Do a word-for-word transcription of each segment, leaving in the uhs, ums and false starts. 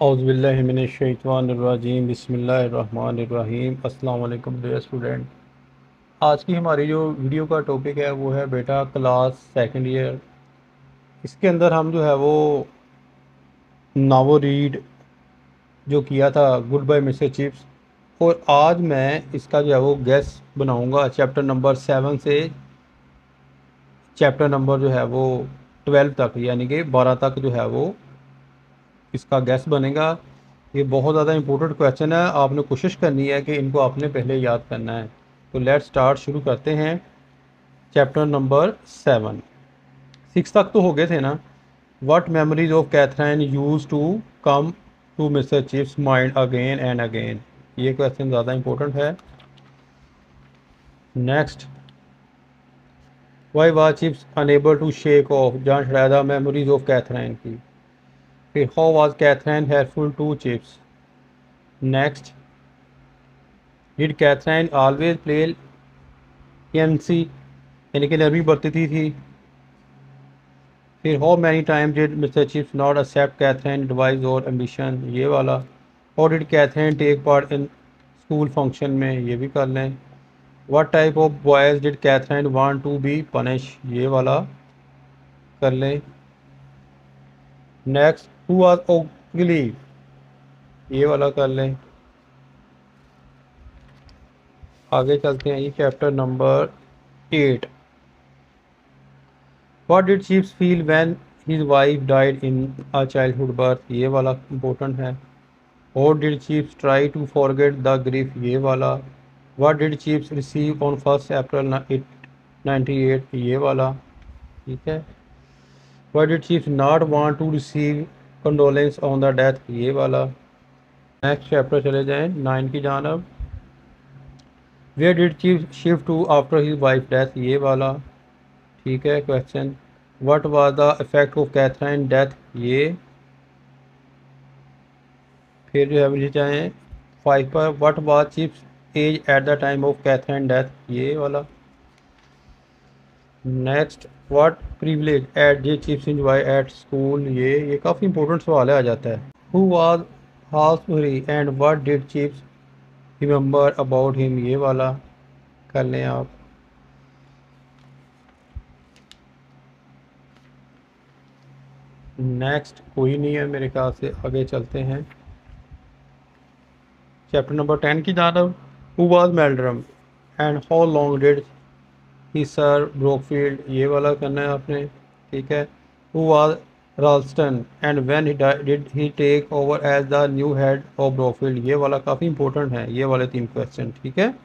औज़ुबिल्लाहिमिनश्शैतानिर्रजीम बिस्मिल्लाहिर्रहमानिर्रहीम। अस्सलाम वालेकुम डियर स्टूडेंट। आज की हमारी जो वीडियो का टॉपिक है वो है बेटा क्लास सेकंड ईयर। इसके अंदर हम जो है वो नावो रीड जो किया था गुड बाय मिस्टर चिप्स, और आज मैं इसका जो है वो गैस बनाऊंगा चैप्टर नंबर सेवन से चैप्टर नंबर जो है वो ट्वेल्व तक, यानी कि बारह तक जो है वो इसका गैस बनेगा। ये बहुत ज़्यादा इंपॉर्टेंट क्वेश्चन है, आपने कोशिश करनी है कि इनको आपने पहले याद करना है। तो लेट स्टार्ट, शुरू करते हैं चैप्टर नंबर सेवन। सिक्स तक तो हो गए थे ना। What memories of Catherine use to come to mister Chips mind again and again, ये क्वेश्चन ज़्यादा इंपॉर्टेंट है। Next, why was Chips unable to shake off, जहाँ शायद मेमोरीज ऑफ कैथरीन की। फिर how was Catherine helpful to Chips. Next, did Catherine always play and see, यानी कि नरमी बरतती थी। फिर how many time did mister Chips not accept Catherine advice और एम्बिशन, ये वाला। और did Catherine take part in school function में, ये भी कर लें। What type of boys did Catherine want to be punish, ये वाला कर लें। नेक्स्ट, हु वाज ओगली, ये वाला कर लें। आगे चलते हैं, ये chapter number eight. What did Chips feel when his wife died in a childhood birth, ये वाला important है। How did Chips try to forget the grief, ये वाला। What did Chips receive on first April ninety-eight, ये वाला, ठीक है। Why did Chips not want to receive condolence on the death, ये वाला। नेक्स्ट चैप्टर चले जाएं नाइन की जानब। Where did Chips shift to after his wife death, ये वाला, ठीक है question. What was the effect of Catherine death, ये। फिर जो है मुझे चाहें फाइव पर, What was Chip's age at the time of Catherine death, ये वाला। Next, What privilege at J Chips enjoy at school, ये ये काफ़ी इंपॉर्टेंट सवाल है, आ जाता है। Who was Halsbury and what did Chips remember about him, ये वाला कर लें आप। नेक्स्ट कोई नहीं है मेरे ख्याल से, आगे चलते हैं चैप्टर नंबर टेन की जानब। Who was Meldrum and how long did he serve Brookfield, ये वाला करना है आपने, ठीक है। Who was Ralston and when did he take over as the new head of Brookfield, ये वाला काफ़ी इंपॉर्टेंट है, ये वाले तीन क्वेश्चन, ठीक है।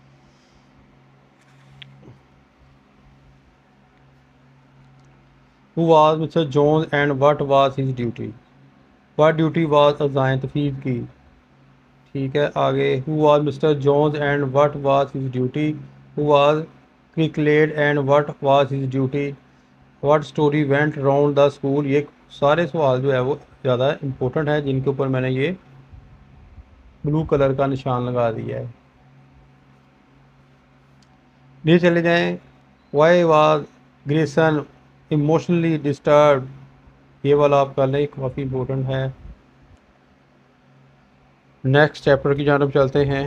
Who was mister Jones and what was his duty, what duty was assign तफीद की, ठीक है। आगे, who was mister Jones and what was his duty. Who was Cricklade and what was his duty. What story went round the school, ये सारे सवाल जो है वो ज़्यादा इंपॉर्टेंट है, जिनके ऊपर मैंने ये ब्लू कलर का निशान लगा दिया है। नीचे चले जाएं। Why was Grayson emotionally disturb, ये वाला आप कर लें, काफ़ी इंपॉर्टेंट है। नेक्स्ट चैप्टर की जानब चलते हैं,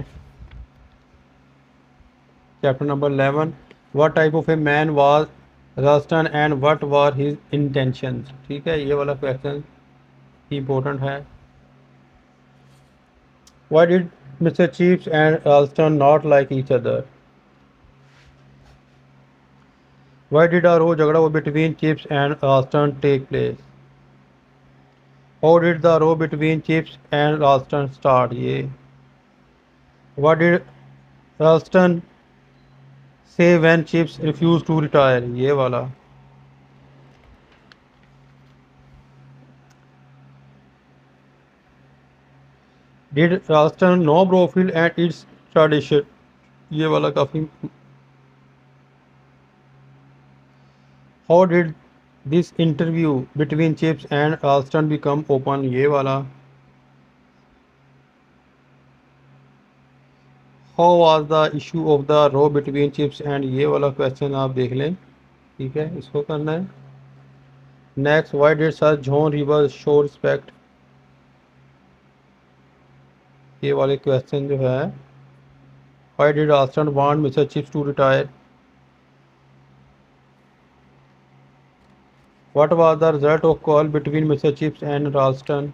chapter number eleven. What type of a man was Rushton and what were his intentions, ठीक है, ये वाला क्वेश्चन इंपॉर्टेंट है। Why did mister Chips and Rushton not like each other. Why did a row झगड़ा between Chips and Rushton take place. How did the row between Chips and Rushton start, ये। What did Rushton say when Chips refuse to retire, ये वाला। Did रास्टन no Brookfield and its tradition, ये वाला काफ़ी। How did this interview between Chips and Ralston become open, ये वाला। How was the issue of the row between Chips and, ये वाला question आप देख लें, ठीक है, इसको करना है। Next, why did sir John River show respect ये वाले क्वेश्चन जो है, why did Ralston want mister Chips to retire? What was the result of call between mister Chips and Ralston?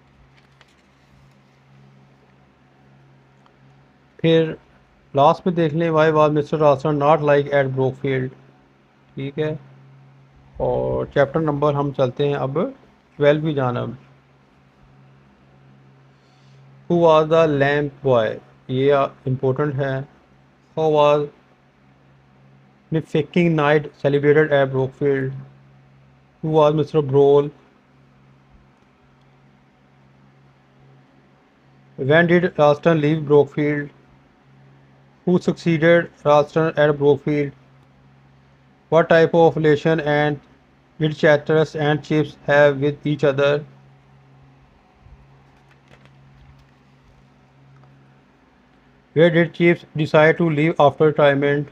फिर लास्ट में देख लें, why was mister Ralston not like at Brookfield. ठीक है, और चैप्टर नंबर हम चलते हैं अब ट्वेल्व की जानब। Who was the lamp boy? ये इम्पोर्टेंट है। How was faking night celebrated at Brookfield? Who was mister Brol? When did Ralston leave Brookfield? Who succeeded Ralston at Brookfield? What type of relation and did Chatteras and Chips have with each other? Where did Chips decide to leave after retirement?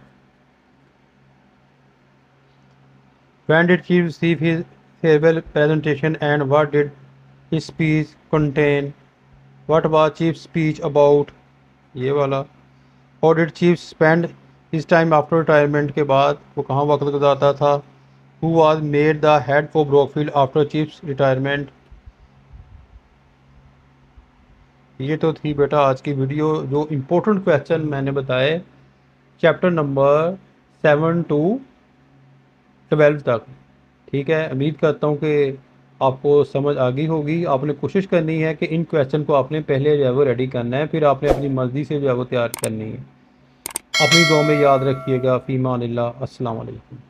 When did Chips receive his farewell presentation and what did his speech contain? What was Chips' speech about? ये वाला। How did Chief spend his time after retirement? के बाद वो कहाँ वक्त गुजारता था? Who was made the head of Brookfield after Chief's retirement? ये तो थी बेटा आज की वीडियो, जो इम्पोर्टेंट क्वेश्चन मैंने बताए chapter number seven to twelve तक। ठीक है, उम्मीद करता हूँ कि आपको समझ आ गई होगी। आपने कोशिश करनी है कि इन क्वेश्चन को आपने पहले जो है वो रेडी करना है, फिर आपने अपनी मर्ज़ी से जो है वो तैयार करनी है। अपनी दुआ में याद रखिएगा। फ़ीमान अल्लाह। अस्सलाम वालेकुम।